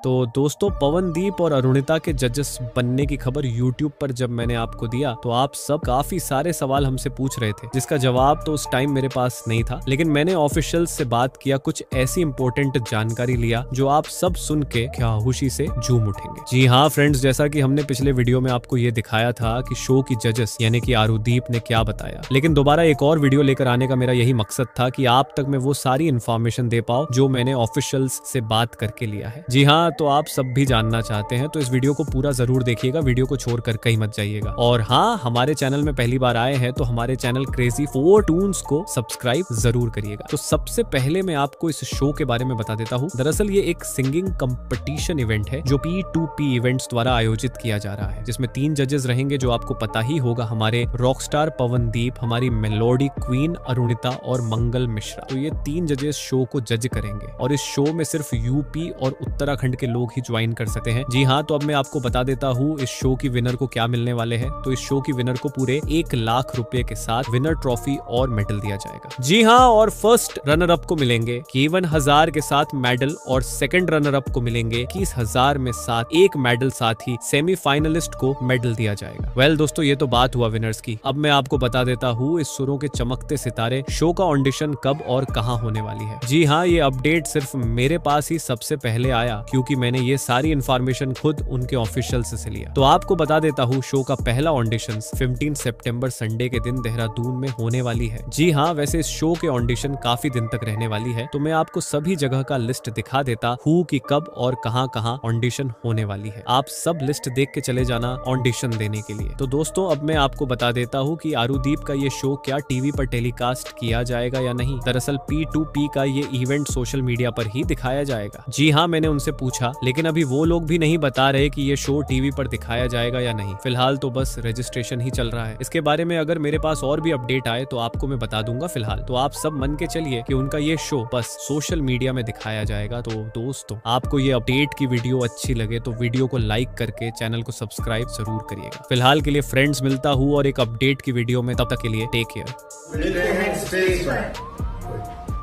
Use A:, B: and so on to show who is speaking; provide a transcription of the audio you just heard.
A: तो दोस्तों पवनदीप और अरुणिता के जजेस बनने की खबर YouTube पर जब मैंने आपको दिया तो आप सब काफी सारे सवाल हमसे पूछ रहे थे, जिसका जवाब तो उस टाइम मेरे पास नहीं था। लेकिन मैंने ऑफिशियल्स से बात किया, कुछ ऐसी इंपॉर्टेंट जानकारी लिया जो आप सब सुन के क्या खुशी से झूम उठेंगे। जी हाँ फ्रेंड्स, जैसा कि हमने पिछले वीडियो में आपको ये दिखाया था कि शो की जजेस यानी कि आरुदीप ने क्या बताया, लेकिन दोबारा एक और वीडियो लेकर आने का मेरा यही मकसद था कि आप तक मैं वो सारी इंफॉर्मेशन दे पाऊं जो मैंने ऑफिशियल्स से बात करके लिया है। जी हाँ, तो आप सब भी जानना चाहते हैं तो इस वीडियो को पूरा जरूर देखिएगा, वीडियो को छोड़कर कहीं मत जाइएगा। और हाँ, हमारे चैनल में पहली बार आए हैं तो हमारे चैनल क्रेजी 4 टून्स को सब्सक्राइब जरूर करिएगा। तो सबसे पहले मैं आपको इस शो के बारे में बता देता हूँ। दरअसल ये एक सिंगिंग कंपटीशन इवेंट है जो P2P इवेंट्स द्वारा आयोजित किया जा रहा है, जिसमें 3 जजेस रहेंगे जो आपको पता ही होगा, हमारे रॉकस्टार पवनदीप, हमारी मेलोडी क्वीन अरुणिता और मंगल मिश्रा। तो ये 3 जजेस शो को जज करेंगे और इस शो में सिर्फ यूपी और उत्तराखंड के लोग ही ज्वाइन कर सकते हैं। जी हाँ, तो अब मैं आपको बता देता हूँ इस शो की विनर को क्या मिलने वाले हैं। तो इस शो की विनर को पूरे 1 लाख रुपए के साथ विनर ट्रॉफी और मेडल दिया जाएगा। जी हाँ, और फर्स्ट रनर अप को मिलेंगे 51,000 के साथ मेडल और सेकंड रनर अप को मिलेंगे 21,000 में साथ एक मेडल, साथ ही सेमीफाइनलिस्ट को मेडल दिया जाएगा। वेल दोस्तों, ये तो बात हुआ विनर्स की। अब मैं आपको बता देता हूँ इस सुरों के चमकते सितारे शो का ऑडिशन कब और कहाँ होने वाली है। जी हाँ, ये अपडेट सिर्फ मेरे पास ही सबसे पहले आया क्योंकि मैंने ये सारी इंफॉर्मेशन खुद उनके ऑफिशियल्स से लिया। तो आपको बता देता हूँ शो का पहला ऑडिशन 15 सितंबर संडे के दिन देहरादून में होने वाली है। जी हाँ, वैसे इस शो के ऑडिशन काफी दिन तक रहने वाली है, तो मैं आपको सभी जगह का लिस्ट दिखा देता हूँ कि कब और कहाँ कहाँ ऑडिशन होने वाली है। आप सब लिस्ट देख के चले जाना ऑडिशन देने के लिए। तो दोस्तों अब मैं आपको बता देता हूँ कि आरुदीप का ये शो क्या टीवी पर टेलीकास्ट किया जाएगा या नहीं। दरअसल P2P का ये इवेंट सोशल मीडिया पर ही दिखाया जाएगा। जी हाँ, मैंने उनसे पूछा, लेकिन अभी वो लोग भी नहीं बता रहे कि ये शो टीवी पर दिखाया जाएगा या नहीं। फिलहाल तो बस रजिस्ट्रेशन ही चल रहा है। इसके बारे में अगर मेरे पास और भी अपडेट आए तो आपको मैं बता दूंगा। फिलहाल तो आप सब मन के चलिए कि उनका ये शो बस सोशल मीडिया में दिखाया जाएगा। तो दोस्तों, आपको ये अपडेट की वीडियो अच्छी लगे तो वीडियो को लाइक करके चैनल को सब्सक्राइब जरूर करिएगा। फिलहाल के लिए फ्रेंड्स, मिलता हूँ और एक अपडेट की वीडियो में, तब तक के लिए टेक केयर।